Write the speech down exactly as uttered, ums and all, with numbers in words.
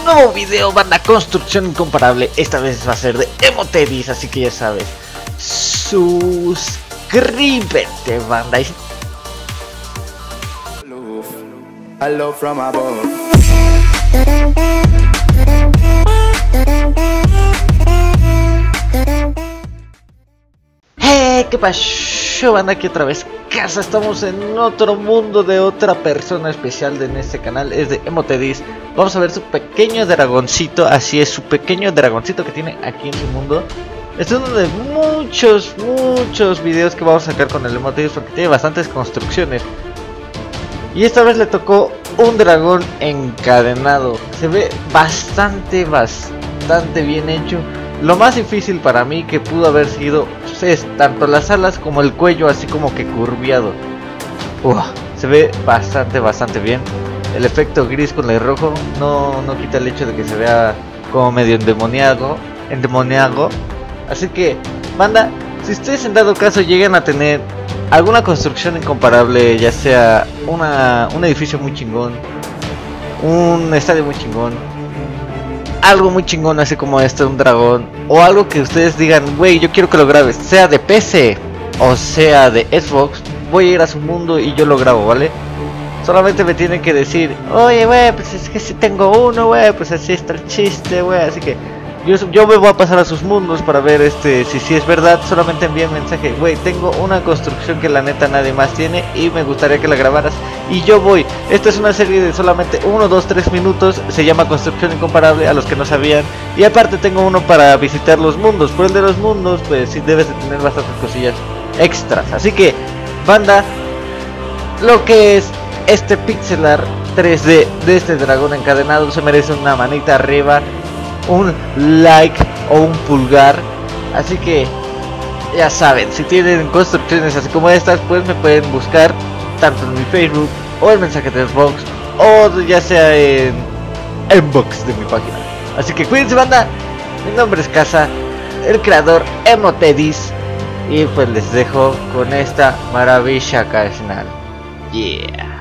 nuevo video, banda. Construcción incomparable. Esta vez va a ser de Emotedis, así que ya sabes, suscríbete, banda. Hello from above. Hey, ¿qué pasó, banda? Aquí otra vez casa. Estamos en otro mundo de otra persona especial de en este canal. Es de Emotedis. Vamos a ver su pequeño dragoncito. Así es, su pequeño dragoncito que tiene aquí en su mundo. Este es uno de muchos, muchos videos que vamos a sacar con el Emotedis, porque tiene bastantes construcciones. Y esta vez le tocó un dragón encadenado. Se ve bastante, bastante bien hecho. Lo más difícil para mí que pudo haber sido es tanto las alas como el cuello, así como que curviado. Uf, se ve bastante, bastante bien. El efecto gris con el rojo no, no quita el hecho de que se vea como medio endemoniado, endemoniado. Así que, banda, si ustedes en dado caso llegan a tener alguna construcción incomparable, ya sea una, un edificio muy chingón, un estadio muy chingón, algo muy chingón así como este, un dragón, o algo que ustedes digan, güey, yo quiero que lo grabes, sea de P C o sea de Xbox, voy a ir a su mundo y yo lo grabo, ¿vale? Solamente me tienen que decir, oye, güey, pues es que si tengo uno, güey, pues así está el chiste, güey, así que Yo, yo me voy a pasar a sus mundos para ver este si si es verdad. Solamente envíen mensaje, güey, tengo una construcción que la neta nadie más tiene y me gustaría que la grabaras, y yo voy. Esta es una serie de solamente uno, dos, tres minutos. Se llama Construcción Incomparable, a los que no sabían. Y aparte tengo uno para visitar los mundos. Por el de los mundos, pues sí debes de tener bastantes cosillas extras. Así que, banda, lo que es este pixel art tres D de este dragón encadenado se merece una manita arriba, un like o un pulgar. Así que ya saben, si tienen construcciones así como estas, pues me pueden buscar tanto en mi Facebook o el mensaje de Xbox, o ya sea en inbox de mi página. Así que cuídense, banda. Mi nombre es Casa, el creador Emotedis, y pues les dejo con esta maravilla canal. Yeah.